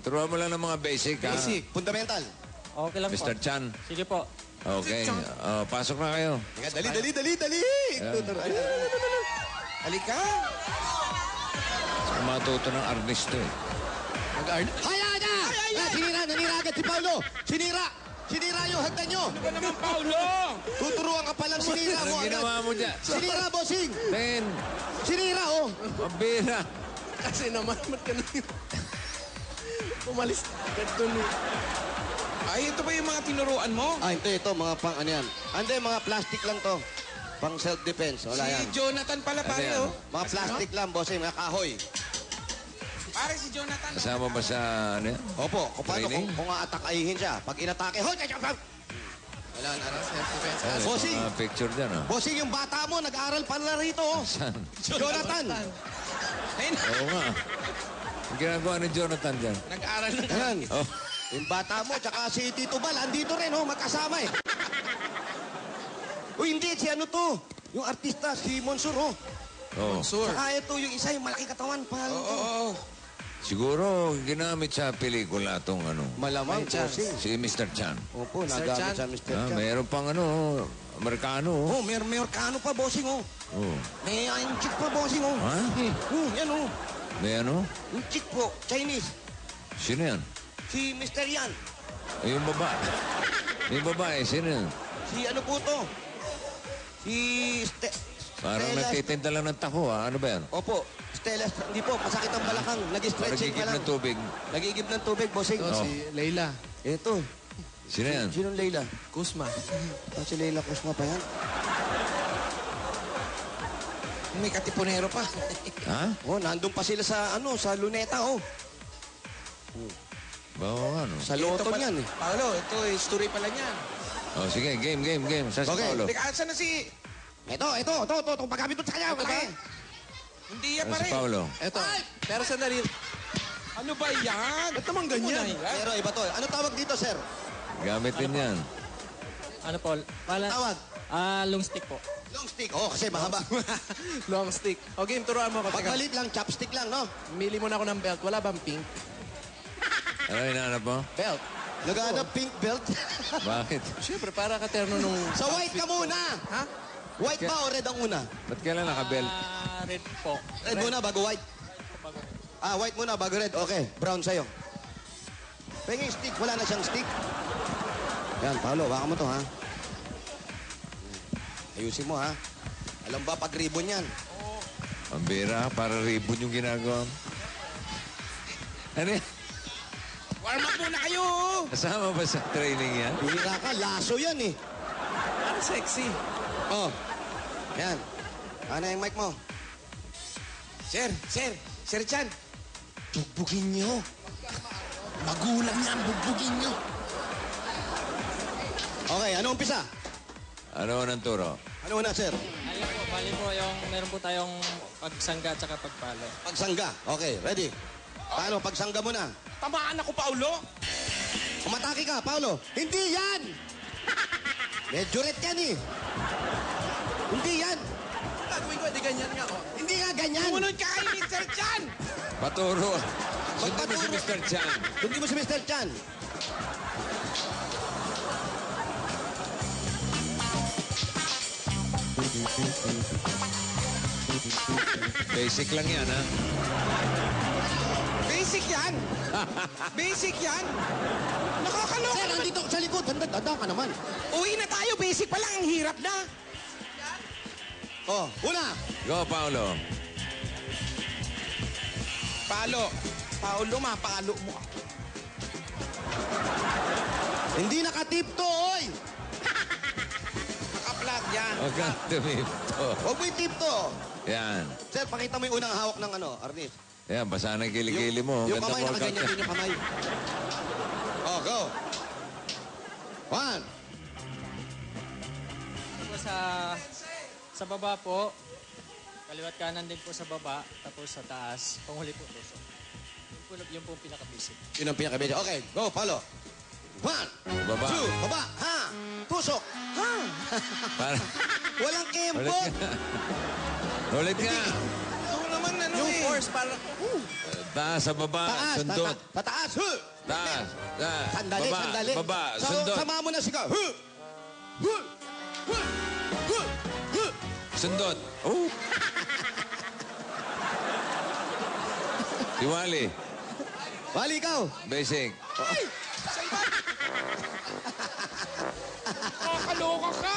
Turuan mo lang ng mga basic, ha? Basic, fundamental. Okay lang po. Mr. Chan. Sige po. Okay. Pasok na kayo. Dali. Halika. Matuto ng artist eh. Kaya na! Nanira agad si Paulo. Sinira yung hagdan nyo. Ano ba naman, Paulo? Tuturuan ka palang sinira mo Anong ginawa agad. mo dyan? Sinira, bossing. Ten. Sinira, oh. Mabira. Kasi naman, ba't ka na yun? Umalis agad dun. Ay, ito ba yung mga tinuruan mo? Hindi, ito, mga pang ano yan. Hindi, mga plastic lang to. Pang self-defense. Wala yan. Si Jonathan pala, pare, yan? oh. Mga plastic lang, bossing, mga kahoy. Pare, si Jonathan. Kasama ba sa ano yan? Opo, kung paano, Training? kung aatakayihin siya. Pag inatake, hoy! Wala na. Self-defense. Ay, Bossing. mga picture dyan, oh. Bossing, yung bata mo, nag-aaral pala rito, oh. Saan? Jonathan. Ayun, Oo nga. Ang ginagawa ni Jonathan dyan. nag-aaral na. Ayan. Oh. Yung bata mo, tsaka si Tito Bal, andito rin, oh, magkasama eh. Uy, hindi, si ano to? Yung artista, si Monsur, oh. Oh. Sur. Saka ito, yung isa, yung malaki katawan, pangalan to. Oo. Siguro, ginamit sa pelikula itong ano. Malamang, bossing. Si Mr. Chan. Opo, Sir nagamit Chan. sa Mr. Ah, Chan. mayroon pang ano, Amerikano. Oh, may orkano pa, bossing, oh. Oh. May yung chick pa, bossing, oh. Ha? Yan, oh. May ano? Yung chick po, Chinese. Sino yan? Si Mr. Yan. Yung babae. Yung babae, sino yan? Si ano po to? Si Parang Stella. nagtitinda lang ng taho, ha? Ano ba yan? Opo, Stella. Hindi po, masakit ang balakang. Nag-stretching Parang pa lang. ng tubig. Nagigib ng tubig, bossing. Oh. Si Leila. Ito. Sino yan? Sinong Leila? Kusma. Si Leila Kusma pa yan? May katipunero pa. Ha? Oh, nandun pa sila sa, ano, sa Luneta, oh. Oo, ano? Sa Lotto Ito pala- yan, eh. Paolo, ito story pala niyan. Oh, sige, game. Saan si Okay. Paolo? Teka, saan na si... Ito, paggamit doon sa kanya, Ito ba? malaki. Hindi yan, Saan pare. si Paolo? Ito. Pero sandali. Ano ba yan? Ba't naman ganyan? Pero iba to. Ano tawag dito, sir? Gamit din yan. Ano po? Tawag? Long stick po. Long stick. Oh, kasi mahaba. Long stick. O game, turuan mo ako. Pag Teka, malit lang, chopstick lang, no? mili muna ako ng belt. Wala bang pink? Ano hinahanap mo? Belt. Naghahanap pink belt. Bakit? Siyempre, para katerno nung... Sa white ka muna. Ha? White ba o red ang una? Ba't kailan nakabelt? Red po. Red muna bago white. White muna bago red. Okay, brown sa'yo. Penging stick, wala na siyang stick. Yan, Paolo, baka mo to, ha? Ayusin mo, ha? Alam ba pag ribbon yan? Ang bira, para ribbon yung ginagawa mo. Ano yan? Warm up muna kayo! Kasama ba sa training yan? Bihira ka, laso yan, eh. Ano sexy? Oh, yan. Ano yung mic mo? Sir Chan. Bugbugin nyo. Magulang yan, bugbugin nyo. Okay, ano umpisa? Ano nang turo? Ano una, sir? Ayun po, bali po yung meron po tayong pagsangga at saka pagpalo. Pagsangga. Okay, ready? Paano? Pagsangga mo na. Tamaan ako, Paulo. Umatake ka, Paolo. Hindi yan! Medyo red yan, eh. Hindi yan. Gagawin ko, di ganyan nga, oh. Hindi nga ganyan. Sumunod ka kay Mr. Chan! Paturo. Sundan mo si Magpaturo. Mr. Chan. Hindi mo si Mr. Chan. Basic lang yan, ha? Basic yan! Basic yan! Nakakaloka Sir, naman. nandito sa likod. Handa ka naman. Uwi na tayo, basic pa lang, ang hirap na. Oh, una. Go, Paolo. Paulo, mapalo mo. Hindi nakatipto, oy. Naka-flat yan. Huwag kang tumipto. Huwag mo itipto. Yan. Sir, pakita mo yung unang hawak ng ano, Arnis. Yan, basa na kilikili mo. Yung Ganda kamay, workout nakaganyan yan. din yung kamay. Oh, go. One. Po sa baba po, kaliwat kanan din po sa baba, tapos sa taas, panghuli po tusok. Yun po ang pinaka-basic. Yun ang pinakabedya. Okay, go, follow. One, Baba. two, baba, ha, tusok, ha. Para, Walang ulit kembot. nga. Ulit nga. Ito naman, ano Yung eh. reverse para... Taas sa baba, sundot. Tataas. Taas. Taas. Sandali, Baba, sandali. baba, So, sundot. sama mo na sigaw. Sundot. Oh. Diwali. Wali, ikaw. Basic. Kakaloka ka!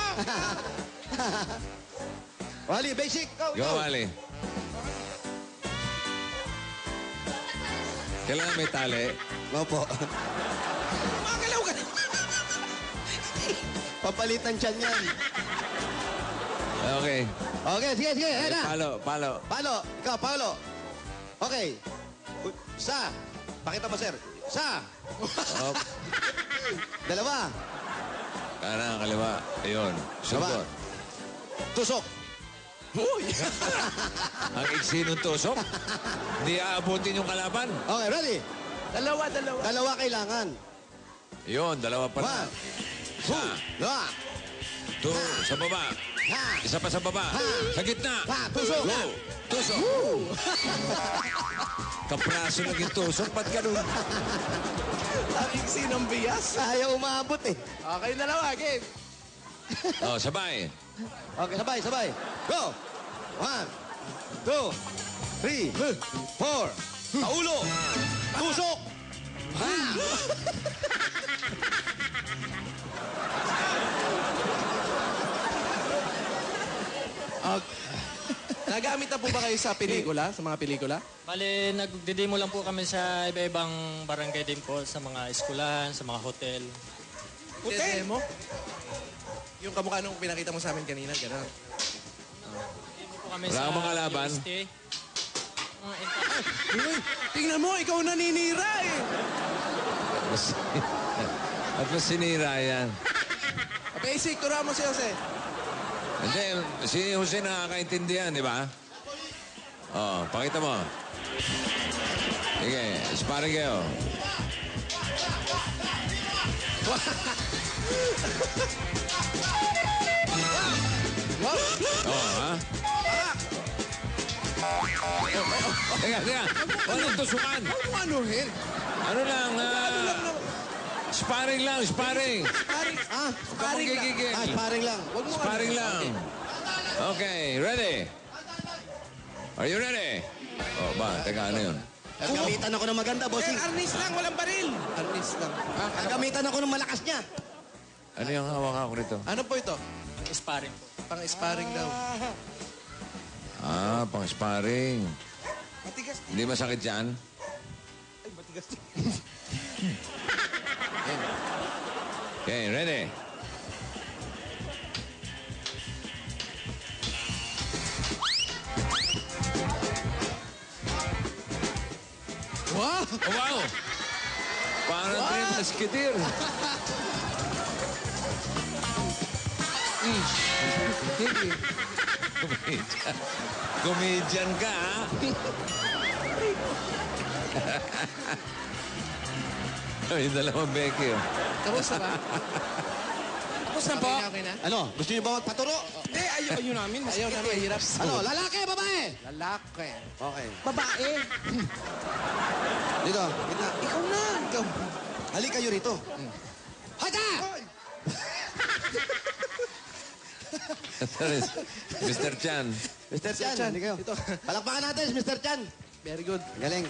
Wali, basic. Ikaw, Go, ikaw. Wali. Kailangan may tali. Opo. Makakalaw ka! Papalitan siya niyan. Okay. Okay, sige, sige. Ayan na. Palo, palo. Palo. Ikaw, Paolo. Okay. Sa. Pakita mo, sir. Sa. Op. Dalawa. Kanan, kaliwa. Ayun. Sundot. Tusok. Uy! Ang iksi ng tusok. Hindi aabutin yung kalaban. Okay, ready? Dalawa. Dalawa kailangan. Yun, dalawa pa na. One. Two. Dalawa. Two, sa baba. Ha. Isa pa sa baba. Sa gitna. Ha. Tusok. Go. Tusok. Kapraso naging tusok. Ba't ganun? Ang iksi ng bias. Ayaw umabot eh. Okay, dalawa. Game. Oh, sabay. Okay, sabay, sabay. Go! 1, 2, 3, 4. Paulo! Tusok! Ha! Nagamit na po ba kayo sa pelikula? Sa mga pelikula? Bale, nagdidemo lang po kami sa iba-ibang barangay din po, sa mga eskwelahan, sa mga hotel. Hotel mo? Yung kamukha nung pinakita mo sa amin kanina, gano'n. Demo po kami Wala kang mga laban? UST. Mga Uy, tingnan mo, ikaw naninira eh. At mas sinira yan. Basic, turuan mo si Jose. Hindi, si Jose nakakaintindihan, di ba? Oh, pakita mo. Sige, sparring kayo. Oh, ha? Teka. Walang tusukan. Huwag mo anuhin. Ano lang, sparring lang, sparring. Sparring. Ah, Sparring lang. Gigigil. sparring lang. Huwag mo Sparring lang. Okay, ready? Are you ready? Oh, ba, teka, ano yun? Gamitan ako ng maganda, Eh, bossing. arnis lang, walang baril. Arnis lang. Gamitan ako ng malakas niya. Ano yung hawak ako nito? Ano po ito? sparring po. Pang-sparring daw. Ah, pang sparring. Matigas. Hindi masakit yan? Ay, matigas. Okay, ready? Wow! Oh, wow! Parang three musketeer. Comedian. Comedian ka, ha? Yung dalawang Becky, oh. Tapos na ba? Tapos na po? Okay na? Ano, gusto niyo ba magpaturo? Eh, ayaw namin. Ayaw namin. Mahirap. Ano, lalaki, babae? Lalaki. Okay. Babae. Dito, gitna. Ikaw na. Ikaw. Halik kayo rito. Hata! Mr. Chan. Mr. Chan, Chan, hindi kayo. ito. Palakpakan natin si Mr. Chan. Very good. Galing.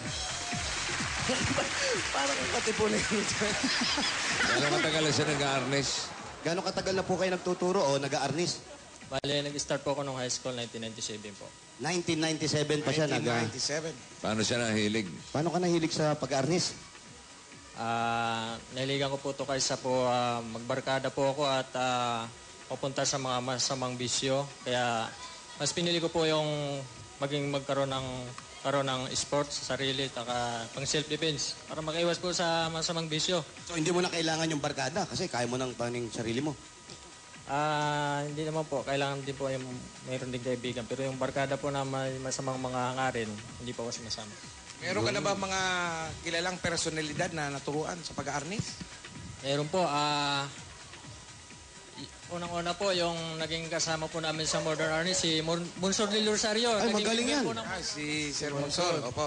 Parang patipunin mo dyan. Ano matagal na siya nag-harness? Gano'ng katagal na po kayo nagtuturo o nag-aarnis? Bale, nag-start po ako nung high school, 1997 po. 1997 pa siya nag 1997. Paano siya nahilig? Paano ka nahilig sa pag-aarnis? Nahiligan ko po ito kaysa po magbarkada po ako at papunta sa mga masamang bisyo. Kaya mas pinili ko po yung magkaroon ng sports sa sarili at pang self-defense para makaiwas po sa masamang bisyo. So hindi mo na kailangan yung barkada kasi kaya mo nang paning sarili mo. Hindi naman po. Kailangan din po yung mayroon din kaibigan. Pero yung barkada po na may masamang mga hangarin, hindi po ako sumasama. Meron ka na ba mga kilalang personalidad na naturuan sa pag-aarnis? Mayroon po. Unang-una po, yung naging kasama po namin sa Modern Army, si Monsor Del Rosario. Ay, Naging magaling leader yan. po ng- Si Sir Monsor. Opo.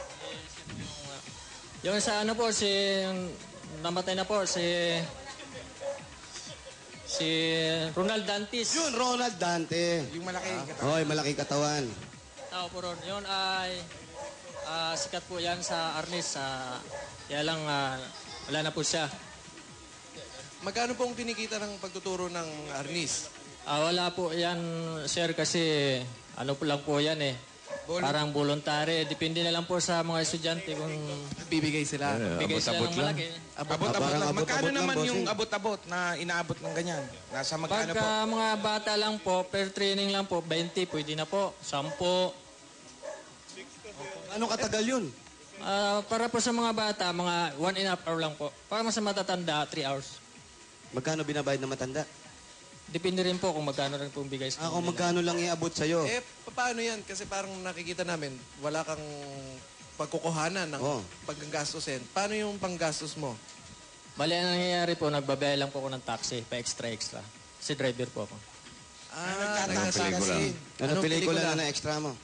Yung sa ano po, namatay na po, si Ronald Dantis. Yun, Ronald Dante. Yung malaki. Hoy, malaki katawan. Tao po ron. Yun ay sikat po yan sa Arnis. Kaya lang wala na po siya. Magkano pong kinikita ng pagtuturo ng arnis? Wala po yan, sir, kasi ano po lang po yan eh. Parang voluntary. Depende na lang po sa mga estudyante kung Bibigay sila. bigay sila abot-abot ng lang. malaki. Abot-abot Parang lang. abot-abot Magkano lang, naman yung bossing. abot-abot na inaabot ng ganyan? Nasa magkano po? Pagka mga bata lang po, per training lang po, 20, pwede na po. 10. Ano katagal yun? Para po sa mga bata, mga 1.5 hour lang po. Para sa matatanda, 3 hours. Magkano binabayad na matanda? Depende rin po kung magkano rin po bigay sa Ako kanila. magkano lang iabot sa'yo? Paano yan? Kasi parang nakikita namin, wala kang pagkukuhanan ng Oo. paggastusin. Paano yung panggastos mo? Bali, ang nangyayari po, nagbabaya lang po ako ng taxi, pa extra. Si driver po ako. Nagtatasa pelikula. kasi. Anong pelikula na extra mo?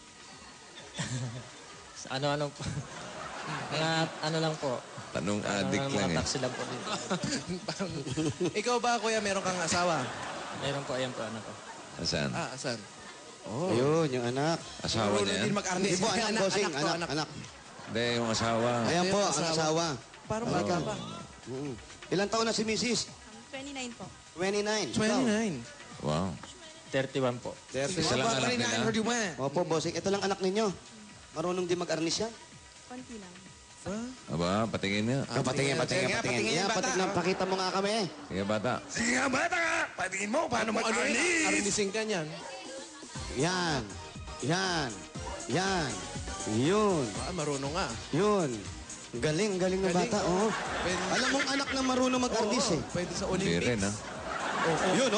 Ano-ano po. Mga ano lang po. Tanong addict mga lang eh. taxi lang po dito. Ikaw ba, kuya, meron kang asawa? Meron po, ayan po, ano po. Asan? Asan? Ayun, yung anak. Asawa Marunong niya yan? din mag-arnis. Hindi po, anak, bossing. to, Anak. Hindi, yung asawa. Ayan po, ang asawa. asawa. Parang bata pa. Mm. Ilang taon na si Mrs.? 29 po. 29. 29. Wow. 31 po. Isa lang anak nila. Opo, bossing. Ito lang anak ninyo. Marunong din mag-arnis yan? Konti lang. Aba, patingin nga. Patingin. patingin yung bata. Pakita mo nga kami. Sige, bata. Sige nga, bata ka! Patingin mo, paano mag-arnis? Arnisin ka niyan. Yan. Yun. Marunong nga. Yun. Galing ng Galing, bata. oh. Oh. Pwede- Alam mong anak na marunong mag-arnis eh. Pwede sa Hindi rin, Olympics. ha? Yun,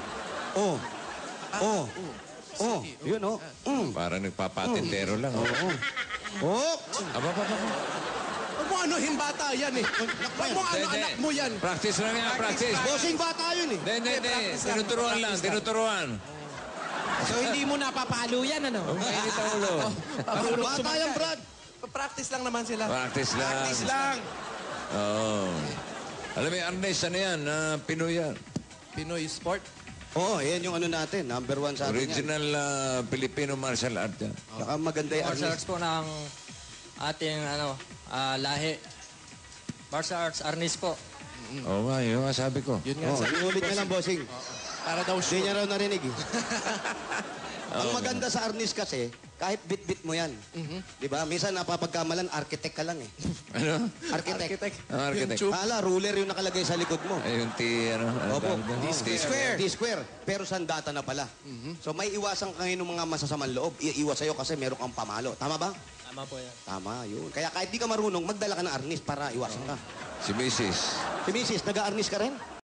Yun, Parang nagpapatintero lang. Oh. Oh. Aba. Huwag mo anuhin bata yan eh. Huwag mo ano Hindi. anak mo yan. Practice lang yan, practice. Bossing bata yun eh. Hindi. Tinuturuan lang, tinuturuan. So hindi mo napapalo yan, ano? Huwag mainit ang ulo. Bata yan, Brad. Practice lang naman sila. Practice lang. Practice lang. Oo. Alam mo, Ernest, ano yan? Pinoy yan. Pinoy sport. Oo, yan yung ano natin. Number 1 sa atin yan. Original Filipino martial art yan. Saka maganda yung Martial arnis. arts po ng ating lahi. Martial arts, Arnis po. Oo nga, yun nga sabi ko. Yun nga. Oh, inulit na lang, bossing. Para daw Hindi sure. niya raw narinig eh. Ang maganda sa arnis kasi, kahit bit-bit mo yan. Di ba? Minsan napapagkamalan, architect ka lang eh. Ano? Architect. Ang architect. Yung tube. Hala, ruler yung nakalagay sa likod mo. Ay, yung ano Opo, tawag doon? T-square. T-square. Pero sandata na pala. So may iwasan ka ngayon ng mga masasamang loob. Iiwas sa'yo kasi meron kang pamalo. Tama ba? Tama po yan. Tama, yun. Kaya kahit di ka marunong, magdala ka ng arnis para iwasan ka. Si Mrs. Si Mrs., nag-arnis ka rin?